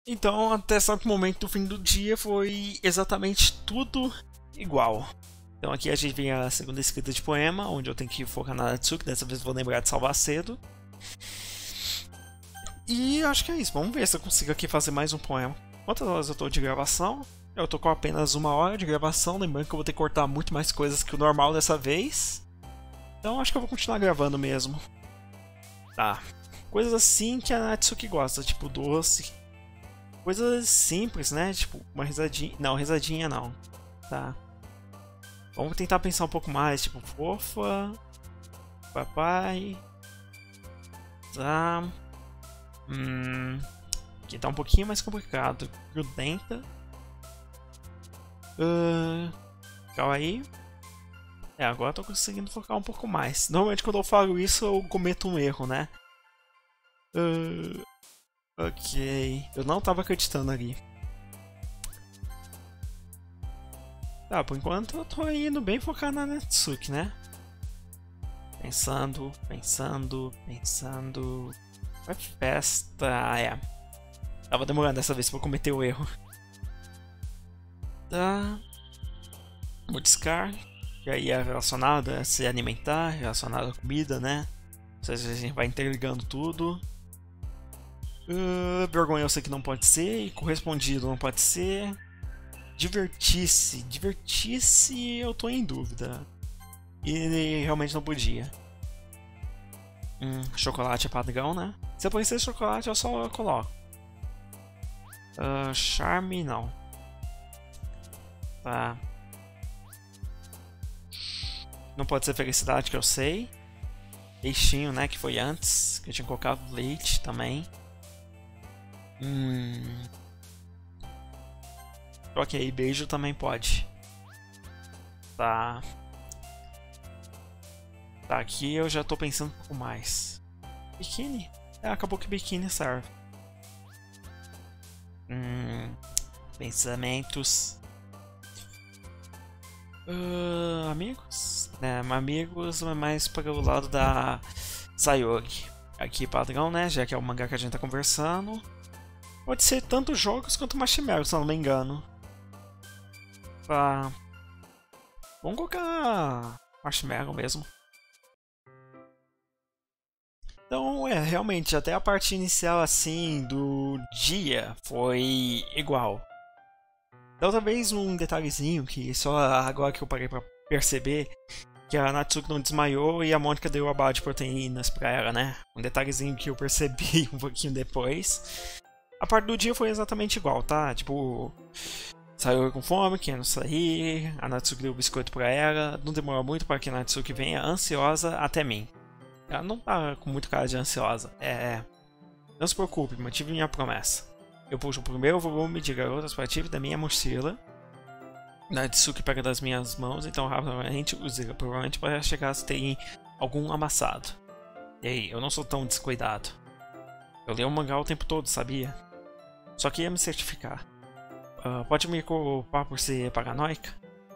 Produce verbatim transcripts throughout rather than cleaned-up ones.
Então, até certo momento do fim do dia foi exatamente tudo igual. Então aqui a gente vem a segunda escrita de poema, onde eu tenho que focar na Natsuki, dessa vez vou lembrar de salvar cedo. E acho que é isso, vamos ver se eu consigo aqui fazer mais um poema. Quantas horas eu tô de gravação? Eu tô com apenas uma hora de gravação, lembrando que eu vou ter que cortar muito mais coisas que o normal dessa vez. Então acho que eu vou continuar gravando mesmo. Tá, coisas assim que a Natsuki gosta, tipo doce. Coisas simples, né? Tipo, uma risadinha. Não, risadinha não. Tá. Vamos tentar pensar um pouco mais, tipo, fofa. Papai. Tá. Hum. Aqui tá um pouquinho mais complicado. Grudenta. Uh, calma aí. É, agora eu tô conseguindo focar um pouco mais. Normalmente quando eu falo isso eu cometo um erro, né? Uh, ok. Eu não tava acreditando ali. Tá, por enquanto eu tô indo bem focado na Natsuki, né? Pensando, pensando, pensando. Vai festa. Ah, é. Tava demorando dessa vez pra cometer o erro. Tá. Mordiscar. Que aí é relacionado a se alimentar, relacionado à comida, né? Ou seja, a gente vai interligando tudo. Uh, vergonha eu sei que não pode ser. E correspondido não pode ser. Divertir-se. Divertir-se eu tô em dúvida. E realmente não podia. Hum, chocolate é padrão, né? Se aparecer chocolate eu só coloco. Uh, charme não. Tá. Não pode ser felicidade que eu sei. Peixinho, né? Que foi antes. Que eu tinha colocado leite também. Hum... Ok, beijo também pode. Tá. Tá, aqui eu já tô pensando um pouco mais. Biquíni? É, acabou que biquíni serve. Hum, pensamentos. Uh, amigos? É, amigos, mas mais para o lado da Sayori. Aqui padrão, né? Já que é o mangá que a gente tá conversando. Pode ser tanto jogos quanto Marshmallow, se eu não me engano. Tá. Vamos colocar Marshmallow mesmo. Então, é, realmente, até a parte inicial, assim, do dia foi igual. Então, talvez um detalhezinho que só agora que eu parei pra perceber, que a Natsuki não desmaiou e a Mônica deu a bala de proteínas pra ela, né? Um detalhezinho que eu percebi um pouquinho depois. A parte do dia foi exatamente igual, tá? Tipo, saiu com fome, querendo sair, a Natsuki deu o biscoito pra ela, não demorou muito para que a Natsuki venha ansiosa até mim. Ela não tá com muito cara de ansiosa, é... Não se preocupe, mantive minha promessa. Eu puxo o primeiro volume de Garotas para ti da minha mochila. Natsuki pega das minhas mãos, então rapidamente usa provavelmente para chegar a ter algum amassado. E aí, eu não sou tão descuidado. Eu leio o mangá o tempo todo, sabia? Só queria me certificar. Uh, pode me culpar por ser paranoica?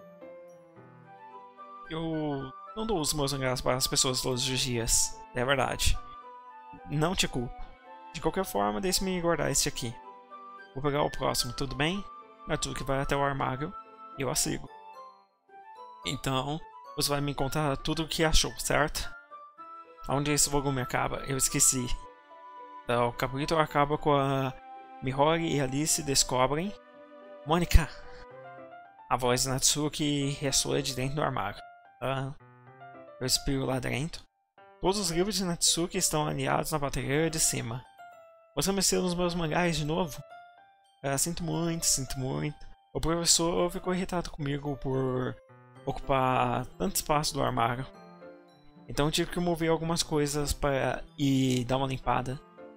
Eu não dou os meus mangás para as pessoas todos os dias. É verdade. Não te culpo. De qualquer forma, deixe-me guardar este aqui. Vou pegar o próximo, tudo bem? Natsuki vai até o armário e eu a sigo. Então, você vai me contar tudo o que achou, certo? Onde esse volume acaba? Eu esqueci. Então, o capítulo acaba com a Mihori e Alice descobrem... Mônica! A voz de Natsuki ressoa de dentro do armário. Ah, eu espiro lá dentro. Todos os livros de Natsuki estão alinhados na prateleira de cima. Você mexeu nos meus mangás de novo? Ah, sinto muito, sinto muito. O professor ficou irritado comigo por ocupar tanto espaço do armário. Então tive que mover algumas coisas para e dar uma limpada.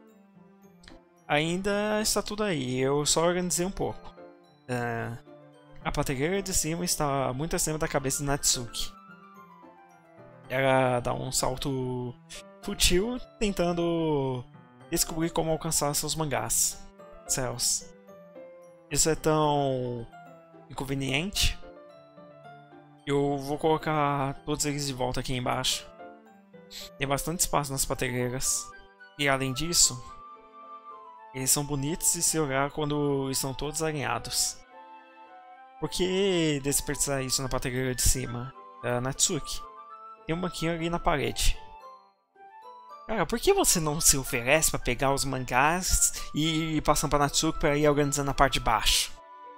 Ainda está tudo aí, eu só organizei um pouco. Uh, a prateleira de cima está muito acima da cabeça de Natsuki. Ela dá um salto fútil, tentando descobrir como alcançar seus mangás. Céus. Isso é tão inconveniente. Eu vou colocar todos eles de volta aqui embaixo. Tem bastante espaço nas prateleiras. E além disso, Eles são bonitos de se olhar quando estão todos alinhados. Por que desperdiçar isso na prateleira de cima? Uh, Natsuki, tem um banquinho ali na parede. Cara, por que você não se oferece para pegar os mangás e ir passando pra Natsuki para ir organizando a parte de baixo?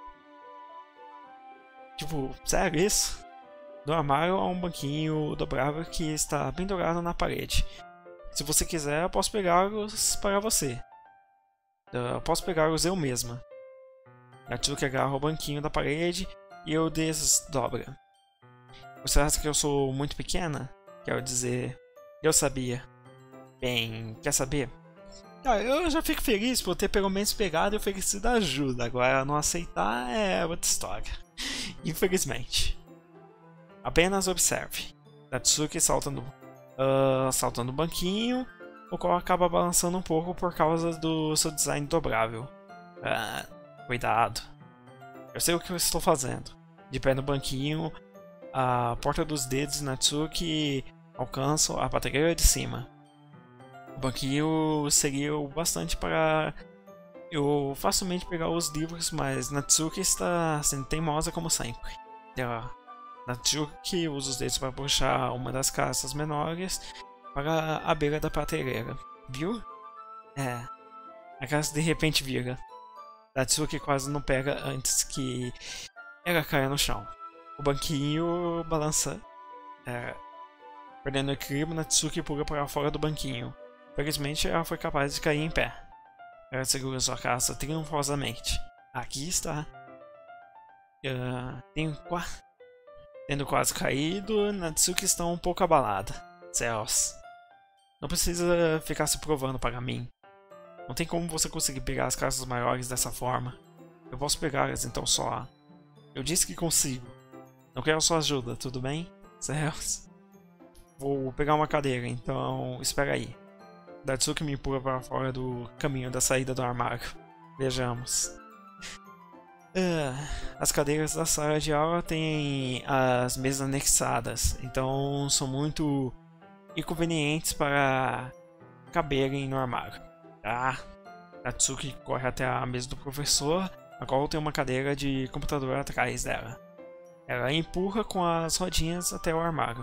Tipo, sério isso? No armário há um banquinho dobrável que está pendurado na parede. Se você quiser, eu posso pegá-los para você. Eu posso pegá-los eu mesma. Natsuki agarra o banquinho da parede e eu desdobra. Você acha que eu sou muito pequena? Quero dizer, eu sabia. Bem, quer saber? Ah, eu já fico feliz por ter pelo menos pegado e oferecido ajuda. Agora, não aceitar é outra história. Infelizmente. Apenas observe. Natsuki salta no, uh, salta no banquinho, o qual acaba balançando um pouco por causa do seu design dobrável. Uh, cuidado. Eu sei o que eu estou fazendo. De pé no banquinho, a porta dos dedos de Natsuki alcança a prateleira de cima. O banquinho seguiu bastante para eu facilmente pegar os livros, mas Natsuki está sendo teimosa como sempre. Ela, Natsuki usa os dedos para puxar uma das caixas menores para a beira da prateleira. Viu? É. A caixa de repente vira. Natsuki quase não pega antes que ela caia no chão. O banquinho balança. É, perdendo o equilíbrio, Natsuki pula para fora do banquinho. Felizmente, ela foi capaz de cair em pé. Ela segura sua caça triunfosamente. Aqui está. Uh, tenho qua... Tendo quase caído, Natsuki está um pouco abalada. Céus. Não precisa ficar se provando para mim. Não tem como você conseguir pegar as caças maiores dessa forma. Eu posso pegá-las então só. Eu disse que consigo. Não quero sua ajuda, tudo bem? Céus. Vou pegar uma cadeira, então espera aí. Natsuki me empurra para fora do caminho da saída do armário. Vejamos. Uh, as cadeiras da sala de aula têm as mesas anexadas, então são muito inconvenientes para caberem no armário. Ah, Natsuki corre até a mesa do professor, a qual tem uma cadeira de computador atrás dela. Ela empurra com as rodinhas até o armário.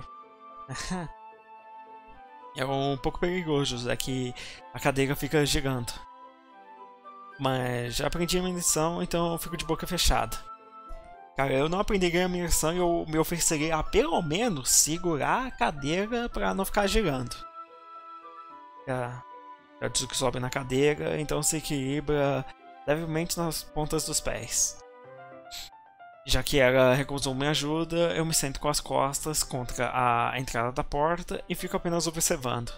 É um pouco perigoso, já que a cadeira fica girando. Mas já aprendi a minha lição, então eu fico de boca fechada. Cara, eu não aprenderia a minha lição e eu me ofereceria a pelo menos segurar a cadeira para não ficar girando. A Natsuki sobe na cadeira, então se equilibra levemente nas pontas dos pés. Já que ela recusou minha ajuda, eu me sento com as costas contra a entrada da porta e fico apenas observando.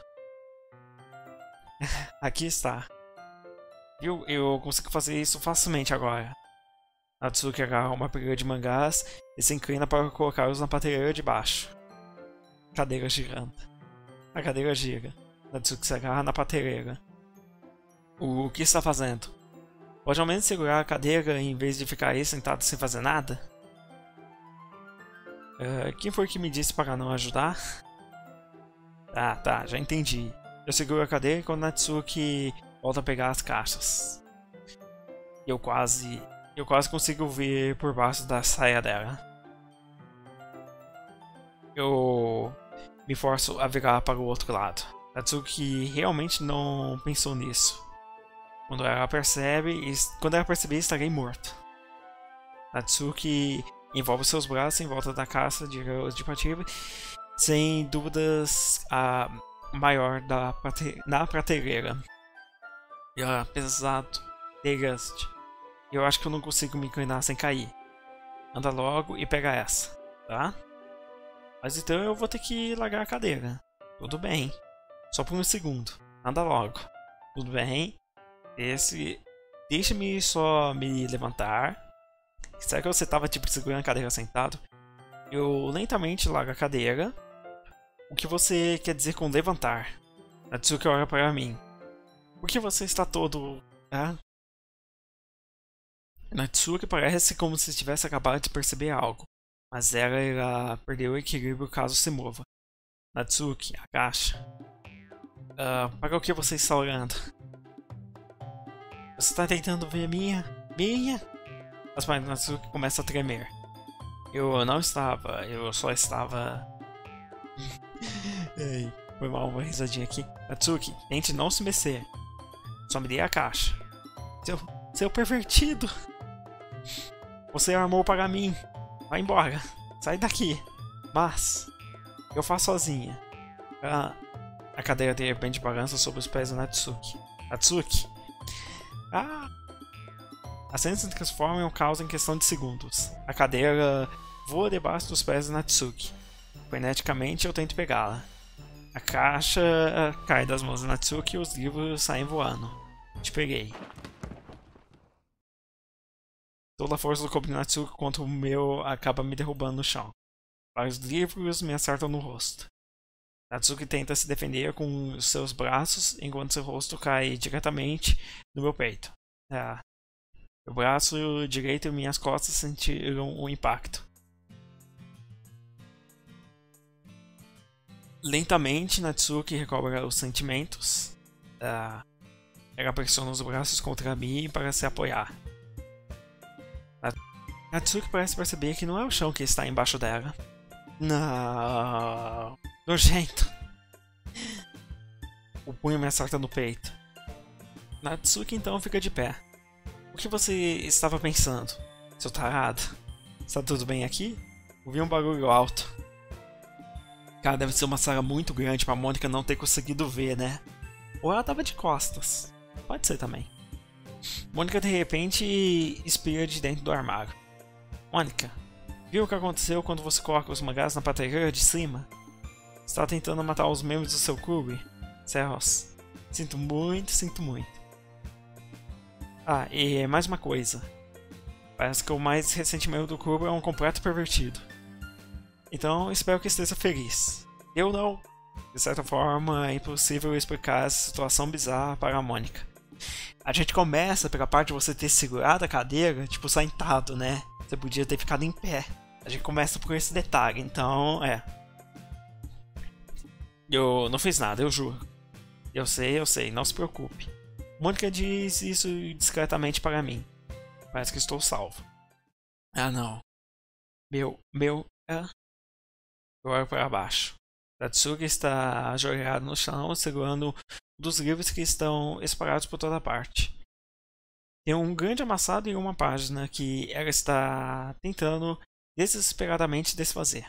Aqui está. Viu? Eu consigo fazer isso facilmente agora. Natsuki agarra uma pilha de mangás e se inclina para colocá-los na prateleira de baixo. Cadeira girando. A cadeira gira. Natsuki se agarra na prateleira. O que está fazendo? Pode ao menos segurar a cadeira em vez de ficar aí sentado sem fazer nada? Uh, quem foi que me disse para não ajudar? Ah, tá, já entendi. Eu seguro a cadeira quando Natsuki volta a pegar as caixas. Eu quase... Eu quase consigo ver por baixo da saia dela. Eu me forço a virar para o outro lado. Natsuki realmente não pensou nisso. Quando ela percebe, quando ela perceber, estarei morto. Natsuki envolve seus braços em volta da caixa de dispatível, sem dúvidas a maior da prate, na prateleira. E ela, pesado, desgaste. Eu acho que eu não consigo me inclinar sem cair. Anda logo e pega essa, tá? Mas então eu vou ter que largar a cadeira. Tudo bem. Só por um segundo. Anda logo. Tudo bem. Esse... Deixa-me só me levantar. Será que você estava tipo segurando a cadeira sentado? Eu lentamente largo a cadeira. O que você quer dizer com levantar? Natsuki olha para mim. Por que você está todo... Ah? Natsuki parece como se tivesse acabado de perceber algo. Mas ela irá perder o equilíbrio caso se mova. Natsuki, agacha. Uh, para o que você está olhando? Você tá tentando ver minha? Minha? As pernas do Natsuki começam a tremer. Eu não estava, eu só estava... Ei, foi mal uma risadinha aqui. Natsuki, tente não se mexer. Só me dê a caixa. Seu, seu pervertido! Você armou para mim. Vai embora. Sai daqui. Mas... eu faço sozinha. A, a cadeira de repente balança sobre os pés do Natsuki. Natsuki! Ah! A cena se transforma em um caos em questão de segundos. A cadeira voa debaixo dos pés do Natsuki. Freneticamente eu tento pegá-la. A caixa cai das mãos do Natsuki e os livros saem voando. Te peguei. Toda a força do corpo do Natsuki contra o meu acaba me derrubando no chão. Vários livros me acertam no rosto. Natsuki tenta se defender com os seus braços, enquanto seu rosto cai diretamente no meu peito. Ah, meu braço direito e minhas costas sentiram o impacto. Lentamente, Natsuki recobra os sentimentos. Ah, ela pressiona os braços contra mim para se apoiar. Natsuki parece perceber que não é o chão que está embaixo dela. Não, nojento. O punho me acerta no peito. Natsuki então fica de pé. O que você estava pensando, seu tarado? Está tudo bem aqui? Ouvi um barulho alto. Cara, deve ser uma sala muito grande pra Mônica não ter conseguido ver, né? Ou ela tava de costas. Pode ser também. Mônica de repente espia de dentro do armário. Mônica, viu o que aconteceu quando você coloca os mangás na prateleira de cima? Está tentando matar os membros do seu clube? Céus. Sinto muito, sinto muito. Ah, e mais uma coisa. Parece que o mais recente membro do clube é um completo pervertido. Então, espero que esteja feliz. Eu não. De certa forma, é impossível explicar essa situação bizarra para a Mônica. A gente começa pela parte de você ter segurado a cadeira, tipo, sentado, né? Você podia ter ficado em pé. A gente começa por esse detalhe, então, é. Eu não fiz nada, eu juro. Eu sei, eu sei, não se preocupe. Mônica diz isso discretamente para mim. Parece que estou salvo. Ah, não. Meu, meu... Ah. Eu olho para baixo. Natsuki está ajoelhado no chão, segurando um dos livros que estão espalhados por toda parte. Tem um grande amassado em uma página que ela está tentando desesperadamente desfazer.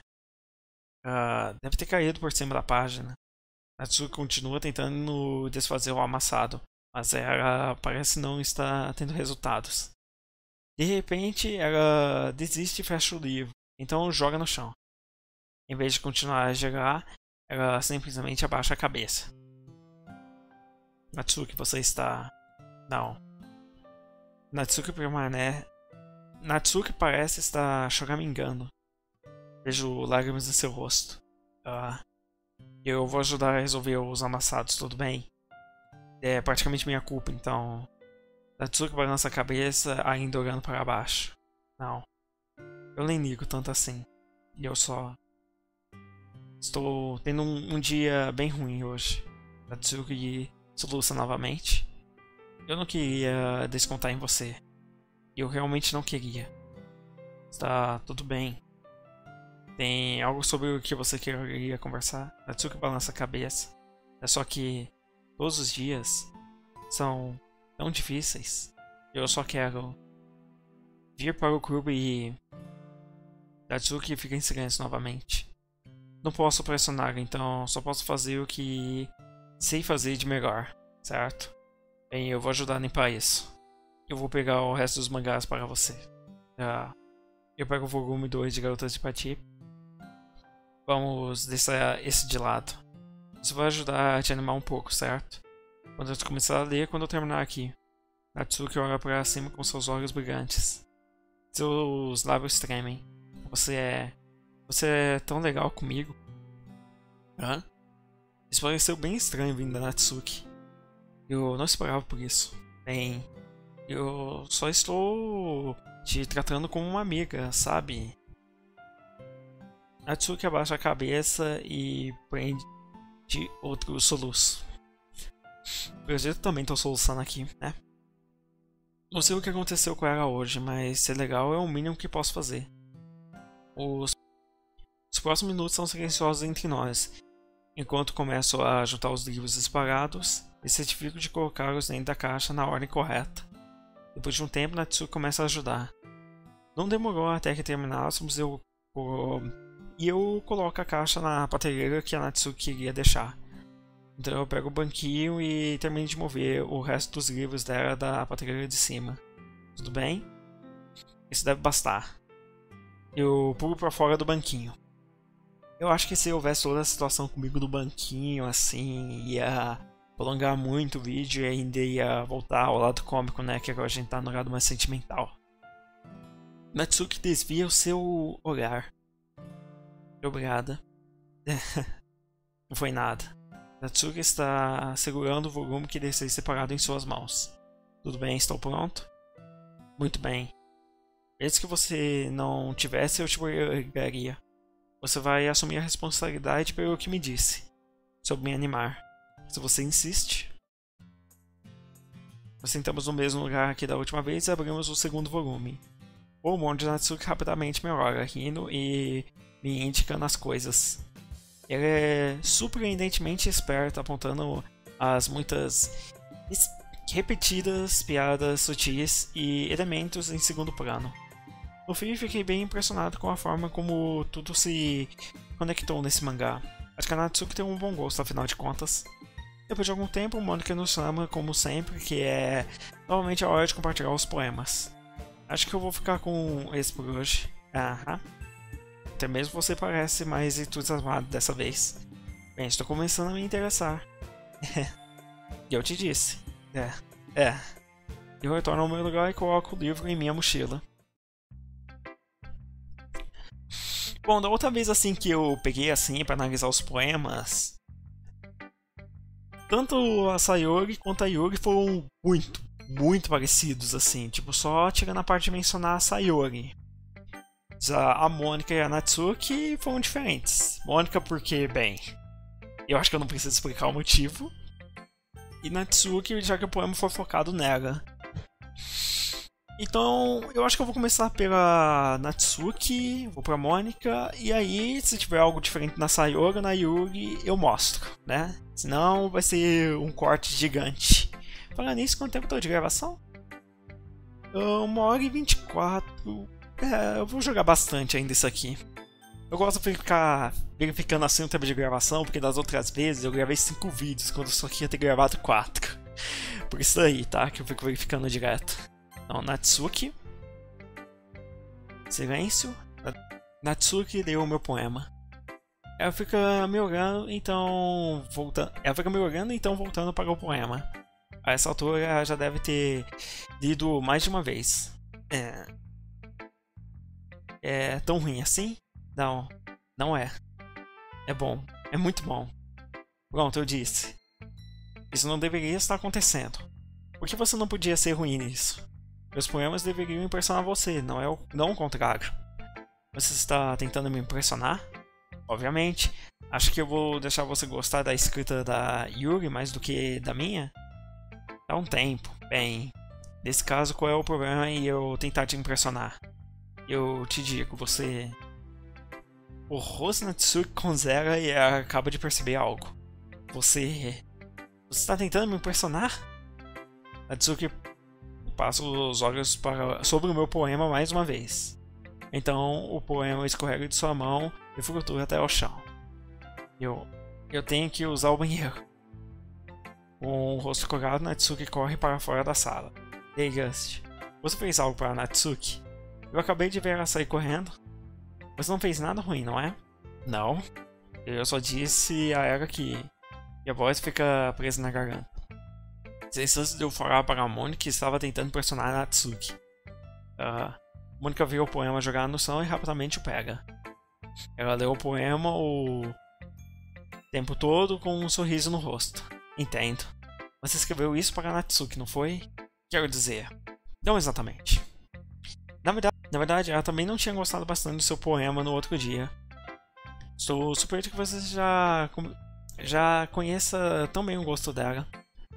Uh, deve ter caído por cima da página. Natsuki continua tentando desfazer o amassado, mas ela parece não estar tendo resultados. De repente, ela desiste e fecha o livro, então joga no chão. Em vez de continuar a jogar, ela simplesmente abaixa a cabeça. Natsuki, você está... Não. Natsuki permanece... Natsuki parece estar choramingando. Vejo lágrimas em seu rosto. Uh, eu vou ajudar a resolver os amassados, tudo bem? É praticamente minha culpa, então... Natsuki balança a cabeça, ainda olhando para baixo. Não. Eu nem ligo tanto assim. E eu só... Estou tendo um, um dia bem ruim hoje. Natsuki soluça novamente. Eu não queria descontar em você. Eu realmente não queria. Está tudo bem. Tem algo sobre o que você queria conversar? Natsuki balança a cabeça. É só que todos os dias são tão difíceis. Eu só quero vir para o clube e... Natsuki fica em silêncio novamente. Não posso pressionar, então só posso fazer o que sei fazer de melhor, certo? Bem, eu vou ajudar a limpar isso. Eu vou pegar o resto dos mangás para você. Uh, eu pego o volume dois de Garotas de Pati. Vamos deixar esse de lado. Isso vai ajudar a te animar um pouco, certo? Quando eu começar a ler, quando eu terminar aqui. Natsuki olha para cima com seus olhos brilhantes. Seus lábios tremem. Você é... Você é tão legal comigo. Hã? Isso pareceu bem estranho vindo da Natsuki. Eu não esperava por isso. Bem, eu só estou te tratando como uma amiga, sabe? Natsuki abaixa a cabeça e prende outro soluço. Eu também estou soluçando aqui, né? Não sei o que aconteceu com ela hoje, mas ser legal é o mínimo que posso fazer. Os, os próximos minutos são silenciosos entre nós. Enquanto começo a juntar os livros espalhados e certifico de colocá-los dentro da caixa na ordem correta. Depois de um tempo, Natsuki começa a ajudar. Não demorou até que terminássemos eu, eu, e eu coloco a caixa na prateleira que a Natsuki queria deixar. Então eu pego o banquinho e termino de mover o resto dos livros dela da prateleira de cima. Tudo bem? Isso deve bastar. Eu pulo pra fora do banquinho. Eu acho que se houvesse toda a situação comigo no banquinho, assim, ia prolongar muito o vídeo e ainda ia voltar ao lado cômico, né? Que agora a gente tá no lado mais sentimental. Natsuki desvia o seu olhar. Obrigada. Não foi nada. Natsuki está segurando o volume que deixei separado em suas mãos. Tudo bem, estou pronto? Muito bem. Mesmo que você não tivesse, eu te obrigaria. Você vai assumir a responsabilidade pelo que me disse sobre me animar. Se você insiste. Nós sentamos no mesmo lugar aqui da última vez e abrimos o segundo volume. O humor de Natsuki rapidamente melhora, rindo e me indicando as coisas. Ele é surpreendentemente esperto, apontando as muitas repetidas piadas sutis e elementos em segundo plano. No fim, fiquei bem impressionado com a forma como tudo se conectou nesse mangá. Acho que a Natsuki tem um bom gosto, afinal de contas. Depois de algum tempo, Mônica nos chama, como sempre, que é novamente a hora de compartilhar os poemas. Acho que eu vou ficar com esse por hoje. Aham. Até mesmo você parece mais entusiasmado dessa vez. Bem, estou começando a me interessar. E eu te disse. É, é. Eu retorno ao meu lugar e coloco o livro em minha mochila. Bom, da outra vez assim que eu peguei assim para analisar os poemas, tanto a Sayori quanto a Yuri foram muito, muito parecidos assim. Tipo, só tirando a parte de mencionar a Sayori. A Mônica e a Natsuki foram diferentes. Mônica porque, bem, eu acho que eu não preciso explicar o motivo. E Natsuki, já que o poema foi focado nela. Então, eu acho que eu vou começar pela Natsuki, vou pra Mônica, e aí, se tiver algo diferente na Sayori ou na Yuri, eu mostro, né? Senão vai ser um corte gigante. Falando nisso, quanto tempo eu tô de gravação? uma hora e vinte e quatro. É, eu vou jogar bastante ainda isso aqui. Eu gosto de ficar verificando assim o tempo de gravação, porque das outras vezes eu gravei cinco vídeos, quando eu só queria ter gravado quatro. Por isso aí, tá? Que eu fico verificando direto. Então, Natsuki. Silêncio. Natsuki leu o meu poema. Ela fica me olhando, então... Voltando... Ela fica me olhando, então voltando para o poema. A essa altura ela já deve ter lido mais de uma vez. É... É tão ruim assim? Não, não é. É bom, é muito bom. Pronto, eu disse. Isso não deveria estar acontecendo. Por que você não podia ser ruim nisso? Meus poemas deveriam impressionar você, não é o, não o contrário. Você está tentando me impressionar? Obviamente. Acho que eu vou deixar você gostar da escrita da Yuri mais do que da minha? Dá um tempo. Bem, nesse caso, qual é o problema em eu tentar te impressionar? Eu te digo, você... O rosto Natsuki conzera e acaba de perceber algo. Você... Você está tentando me impressionar? Natsuki passa os olhos para... sobre o meu poema mais uma vez. Então o poema escorrega de sua mão e flutua até ao chão. Eu... Eu tenho que usar o banheiro. Com o rosto colgado, Natsuki corre para fora da sala. Ei, Gust, você fez algo para Natsuki? Eu acabei de ver ela sair correndo. Você não fez nada ruim, não é? Não. Eu só disse a ela que... E a voz fica presa na garganta. Sem chance de eu falar para a Mônica que estava tentando pressionar a Natsuki. Uh, Mônica viu o poema jogar no chão e rapidamente o pega. Ela leu o poema o tempo todo com um sorriso no rosto. Entendo. Você escreveu isso para a Natsuki, não foi? Quero dizer... Não exatamente. Na verdade, na verdade, ela também não tinha gostado bastante do seu poema no outro dia. Estou surpreso que você já, já conheça tão bem o gosto dela.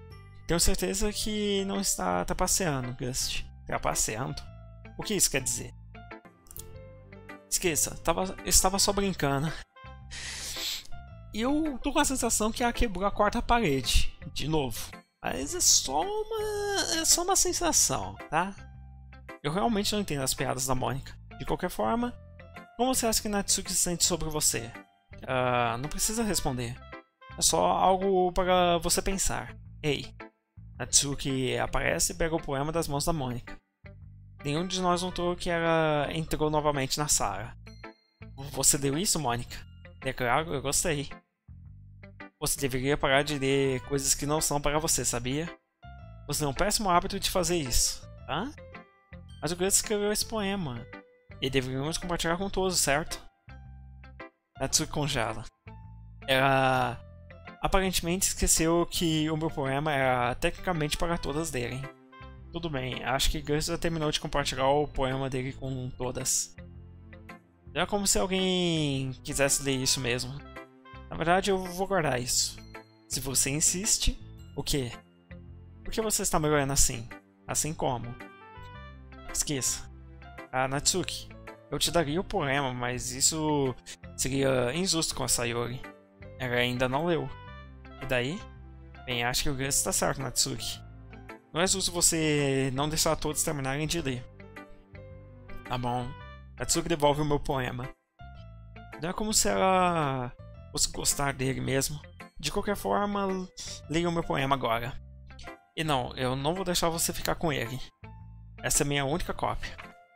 Tenho certeza que não está trapaceando, Gust. Trapaceando? O que isso quer dizer? Esqueça, tava, estava só brincando. E eu tô com a sensação que ela quebrou a quarta parede, de novo. Mas é só uma, é só uma sensação, tá? Eu realmente não entendo as piadas da Mônica. De qualquer forma, como você acha que Natsuki se sente sobre você? Uh, não precisa responder. É só algo para você pensar. Ei, Natsuki aparece e pega o poema das mãos da Mônica. Nenhum de nós notou que ela entrou novamente na sala. Você deu isso, Mônica? É claro, eu gostei. Você deveria parar de ler coisas que não são para você, sabia? Você tem um péssimo hábito de fazer isso. Hã? Mas o Gus escreveu esse poema. E deveríamos compartilhar com todos, certo? Natsuki congela. Ela aparentemente esqueceu que o meu poema era tecnicamente para todas lerem. Tudo bem, acho que Gus já terminou de compartilhar o poema dele com todas. É como se alguém quisesse ler isso mesmo. Na verdade, eu vou guardar isso. Se você insiste, o quê? Por que você está me olhando assim? Assim como? Esqueça. Ah, Natsuki, eu te daria o poema, mas isso seria injusto com a Sayori. Ela ainda não leu. E daí? Bem, acho que o Gus está certo, Natsuki. Não é justo você não deixar todos terminarem de ler. Tá bom. Natsuki devolve o meu poema. Não é como se ela fosse gostar dele mesmo. De qualquer forma, leia o meu poema agora. E não, eu não vou deixar você ficar com ele. Essa é a minha única cópia.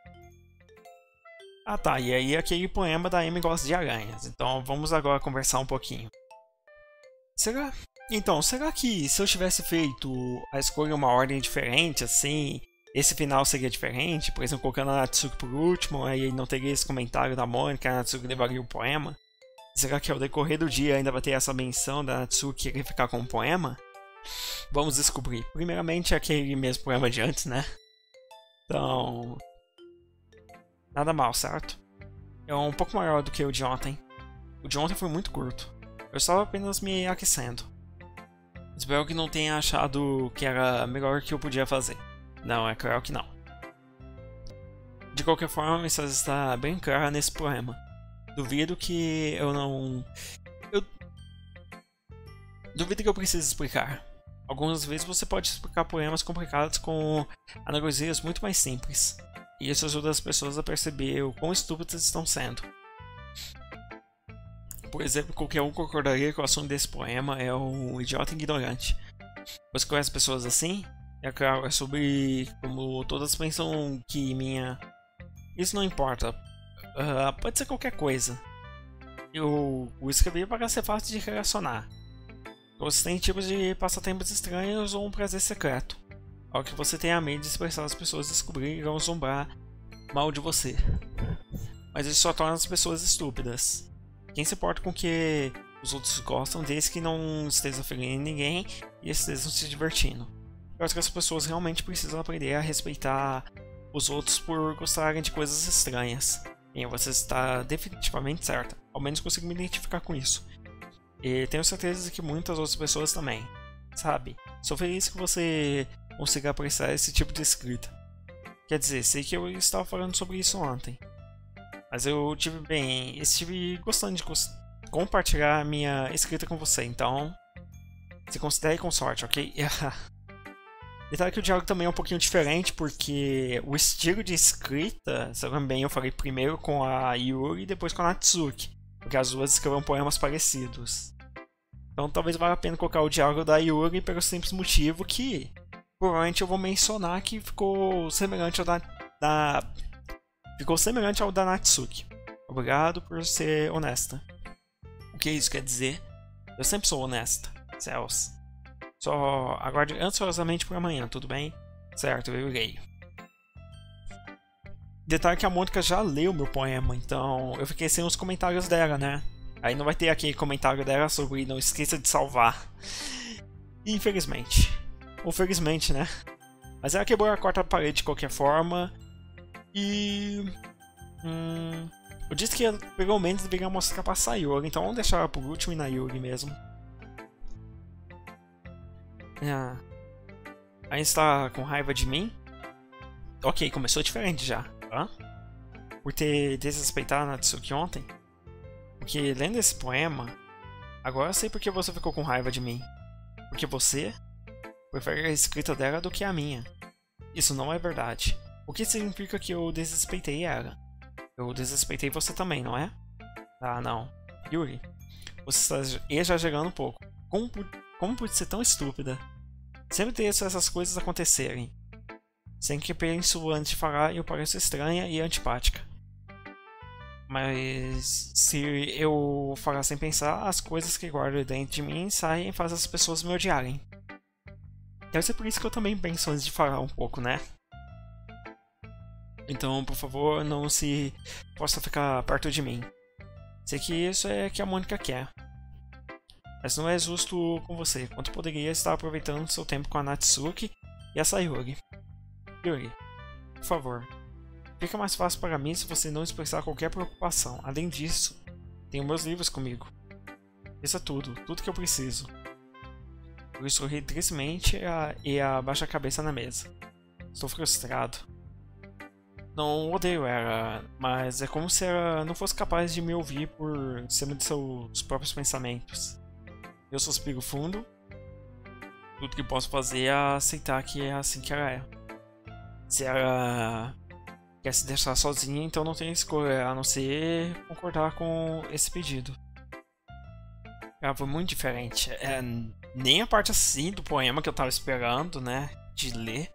Ah tá, e aí aquele poema da Amy gosta de aranhas. Então vamos agora conversar um pouquinho. Será? Então, será que se eu tivesse feito a escolha em uma ordem diferente, assim, esse final seria diferente? Por exemplo, colocando a Natsuki por último, aí não teria esse comentário da Mônica, a Natsuki levaria o poema? Será que ao decorrer do dia ainda vai ter essa menção da Natsuki querer ficar com o poema? Vamos descobrir. Primeiramente, aquele mesmo poema de antes, né? Então... nada mal, certo? É um pouco maior do que o de ontem. O de ontem foi muito curto. Eu estava apenas me aquecendo. Espero que não tenha achado que era melhor que eu podia fazer. Não, é claro que não. De qualquer forma, a mensagem está bem clara nesse poema. Duvido que eu não... Eu... Duvido que eu precise explicar. Algumas vezes você pode explicar poemas complicados com analogias muito mais simples. E isso ajuda as pessoas a perceber o quão estúpidas estão sendo. Por exemplo, qualquer um concordaria que o assunto desse poema é um idiota ignorante. Você conhece pessoas assim? É claro, é sobre como todas pensam que minha... Isso não importa. Uh, pode ser qualquer coisa. Eu o escrevi para ser fácil de relacionar. Você tem tipos de passatempos estranhos ou um prazer secreto. Ao que você tenha medo de expressar, as pessoas descobrirem e irão zombar mal de você. Mas isso só torna as pessoas estúpidas. Quem se importa com o que os outros gostam, desde que não esteja ferindo ninguém e estejam se divertindo. Eu acho que as pessoas realmente precisam aprender a respeitar os outros por gostarem de coisas estranhas. E você está definitivamente certa. Ao menos consigo me identificar com isso. E tenho certeza que muitas outras pessoas também. Sabe? Sou feliz que você consiga apreciar esse tipo de escrita. Quer dizer, sei que eu estava falando sobre isso ontem. Mas eu tive bem, estive gostando de compartilhar a minha escrita com você, então se considere com sorte, ok? Detalhe que o diálogo também é um pouquinho diferente, porque o estilo de escrita, se eu lembro bem, eu falei primeiro com a Yuri e depois com a Natsuki, porque as duas escreveram poemas parecidos. Então talvez valha a pena colocar o diálogo da Yuri pelo simples motivo que provavelmente eu vou mencionar que ficou semelhante ao da, da ficou semelhante ao da Natsuki. Obrigado por ser honesta. O que isso quer dizer? Eu sempre sou honesta, céus. Só aguarde ansiosamente por amanhã, tudo bem? Certo, eu leio. Detalhe que a Mônica já leu meu poema, então eu fiquei sem os comentários dela, né? Aí não vai ter aquele comentário dela sobre não esqueça de salvar. Infelizmente. Ou felizmente, né? Mas ela quebrou a quarta parede de qualquer forma. E... Hum, eu disse que pelo menos deveria mostrar pra Sayori, então vamos deixar ela por último e na Yuri mesmo. Ah, Ainda está com raiva de mim? Ok, começou diferente já. Hã? Por ter desrespeitado a Natsuki ontem? Porque lendo esse poema, agora eu sei porque você ficou com raiva de mim. Porque você prefere a escrita dela do que a minha. Isso não é verdade. O que significa que eu desrespeitei ela? Eu desrespeitei você também, não é? Ah, não. Yuri, você está exagerando um pouco. Como, como pode ser tão estúpida? Sempre deixo essas coisas acontecerem. Sem que penso antes de falar, eu pareço estranha e antipática. Mas se eu falar sem pensar, as coisas que guardo dentro de mim saem e fazem as pessoas me odiarem. Deve ser por isso que eu também penso antes de falar um pouco, né? Então, por favor, não se possa ficar perto de mim. Sei que isso é o que a Mônica quer. Mas não é justo com você, quanto poderia estar aproveitando seu tempo com a Natsuki e a Sayuri. Yuri, por favor, fica mais fácil para mim se você não expressar qualquer preocupação. Além disso, tenho meus livros comigo. Isso é tudo, tudo que eu preciso. Yuri sorri tristemente e abaixa a cabeça na mesa. Estou frustrado. Não odeio ela, mas é como se ela não fosse capaz de me ouvir por cima de seus próprios pensamentos. Eu suspiro fundo. Tudo que posso fazer é aceitar que é assim que ela é. Se ela quer se deixar sozinha, então não tem escolha a não ser concordar com esse pedido. Ela foi muito diferente. É, nem a parte assim do poema que eu tava esperando, né, de ler.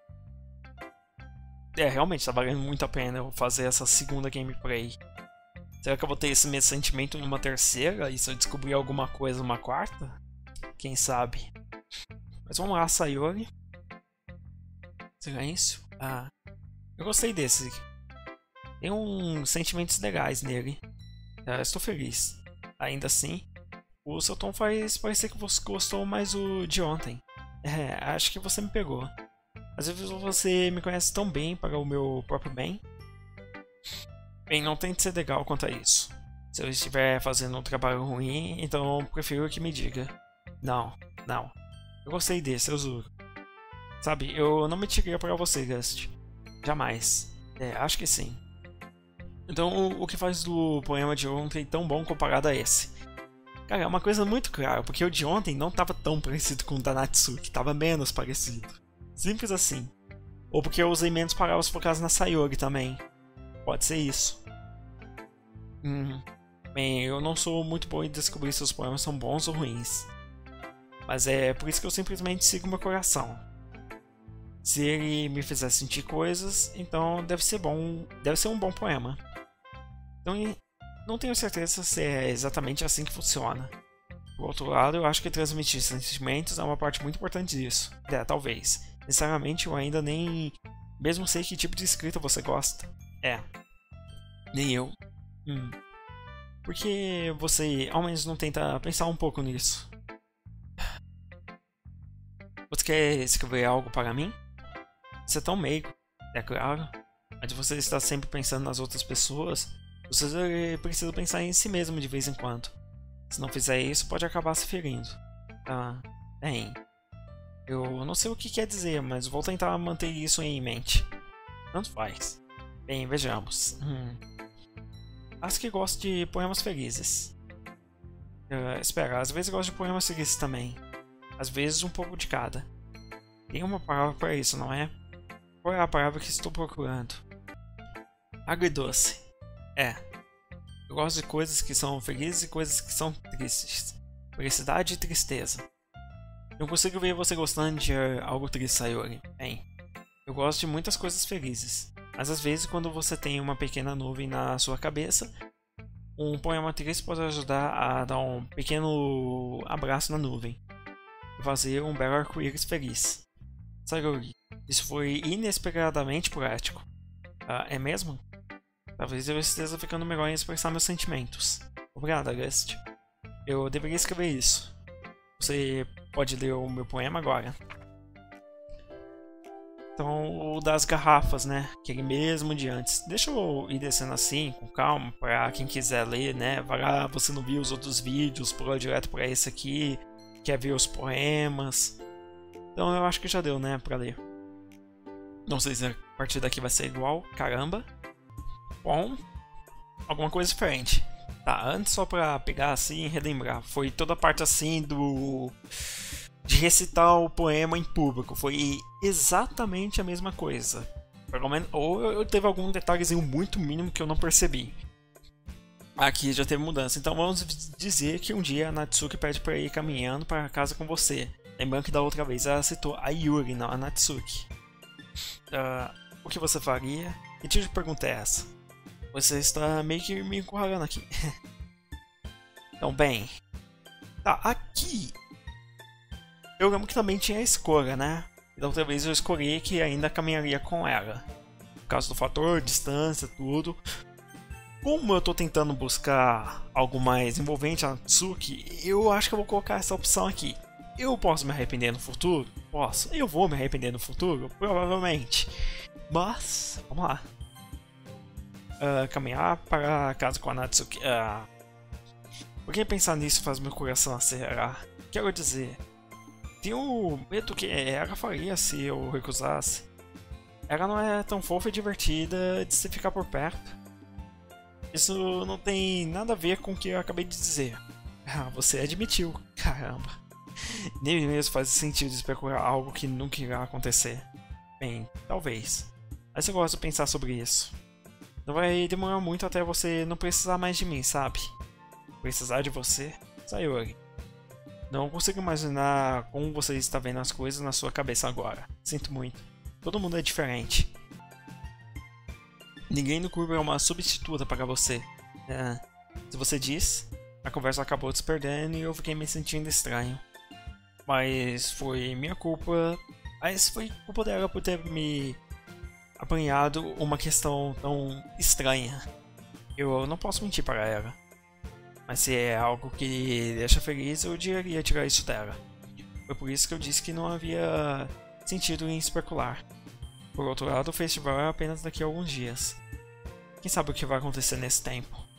É, realmente tá valendo muito a pena eu fazer essa segunda gameplay. Será que eu vou ter esse mesmo sentimento numa terceira? E se eu descobrir alguma coisa numa quarta? Quem sabe? Mas vamos lá, Sayuri. Silêncio. Ah, eu gostei desse. Tem uns sentimentos legais nele. Ah, estou feliz. Ainda assim, o seu tom faz parecer que você gostou mais do de ontem. É, acho que você me pegou. Às vezes você me conhece tão bem para o meu próprio bem. Bem, não tente ser legal quanto a isso. Se eu estiver fazendo um trabalho ruim, então prefiro que me diga. Não, não. Eu gostei desse, eu juro. Sabe, eu não mentiria pra você, Gust. Jamais. É, acho que sim. Então, o, o que faz do poema de ontem tão bom comparado a esse? Cara, é uma coisa muito clara, porque o de ontem não tava tão parecido com o da Natsuki, tava menos parecido. Simples assim. Ou porque eu usei menos palavras focadas na Sayuri também. Pode ser isso. Hum. Bem, eu não sou muito bom em descobrir se os poemas são bons ou ruins. Mas é por isso que eu simplesmente sigo meu coração. Se ele me fizer sentir coisas, então deve ser bom, deve ser um bom poema. Então não tenho certeza se é exatamente assim que funciona. Por outro lado, eu acho que transmitir sentimentos é uma parte muito importante disso. É, talvez. Sinceramente, eu ainda nem mesmo sei que tipo de escrita você gosta. É. Nem eu. Hum. Por que você ao menos não tenta pensar um pouco nisso? Você quer escrever algo para mim? Você é tão meigo, é claro. Mas você está sempre pensando nas outras pessoas. Você precisa pensar em si mesmo de vez em quando. Se não fizer isso, pode acabar se ferindo. Ah, bem. Eu não sei o que quer dizer, mas vou tentar manter isso em mente. Tanto faz. Bem, vejamos. Hum. Acho que gosto de poemas felizes. Uh, espera, às vezes gosto de poemas felizes também. Às vezes um pouco de cada. Tem uma palavra para isso, não é? Qual é a palavra que estou procurando? Agridoce. É. Eu gosto de coisas que são felizes e coisas que são tristes. Felicidade e tristeza. Eu consigo ver você gostando de algo triste, Sayuri. Bem, eu gosto de muitas coisas felizes. Mas às vezes, quando você tem uma pequena nuvem na sua cabeça, um poema triste pode ajudar a dar um pequeno abraço na nuvem e fazer um belo arco-íris feliz. Sayuri, isso foi inesperadamente poético. Ah, é mesmo? Talvez eu esteja ficando melhor em expressar meus sentimentos. Obrigado, Gust. Eu deveria escrever isso. Você pode ler o meu poema agora. Então, o das garrafas, né? Aquele mesmo de antes. Deixa eu ir descendo assim, com calma, para quem quiser ler, né? Vai lá, você não viu os outros vídeos, pula direto para esse aqui, quer ver os poemas. Então eu acho que já deu, né, pra ler. Não sei se a partir daqui vai ser igual. Caramba. Bom, alguma coisa diferente. Tá, antes só pra pegar assim e relembrar. Foi toda a parte assim do... de recitar o poema em público. Foi exatamente a mesma coisa. Pelo menos, ou eu teve algum detalhezinho muito mínimo que eu não percebi. Aqui já teve mudança. Então vamos dizer que um dia a Natsuki pede pra ir caminhando para casa com você. Lembrando que da outra vez ela citou a Yuri, não a Natsuki. Uh, o que você faria? Que tipo de pergunta é essa? Você está meio que me encurralando aqui. Então, bem... Tá, aqui... Eu lembro que também tinha a escolha, né? Da outra vez eu escolhi que ainda caminharia com ela. Por causa do fator, distância, tudo. Como eu tô tentando buscar algo mais envolvente a Natsuki, eu acho que eu vou colocar essa opção aqui. Eu posso me arrepender no futuro? Posso. Eu vou me arrepender no futuro? Provavelmente. Mas, vamos lá. Uh, caminhar para casa com a Natsuki. Uh, por que pensar nisso faz meu coração acelerar? Quero dizer, tenho medo que ela faria se eu recusasse. Ela não é tão fofa e divertida de se ficar por perto. Isso não tem nada a ver com o que eu acabei de dizer. Ah, você admitiu. Caramba. Nem mesmo faz sentido especular algo que nunca irá acontecer. Bem, talvez. Mas eu gosto de pensar sobre isso. Não vai demorar muito até você não precisar mais de mim, sabe? Precisar de você? Sayori. Não consigo imaginar como você está vendo as coisas na sua cabeça agora. Sinto muito. Todo mundo é diferente. Ninguém no clube é uma substituta para você. É, se você diz, a conversa acabou se perdendo e eu fiquei me sentindo estranho. Mas foi minha culpa. Mas foi culpa dela por ter me apanhado uma questão tão estranha. Eu não posso mentir para ela. Mas se é algo que deixa feliz, eu diria tirar isso dela. Foi por isso que eu disse que não havia sentido em especular. Por outro lado, o festival é apenas daqui a alguns dias. Quem sabe o que vai acontecer nesse tempo?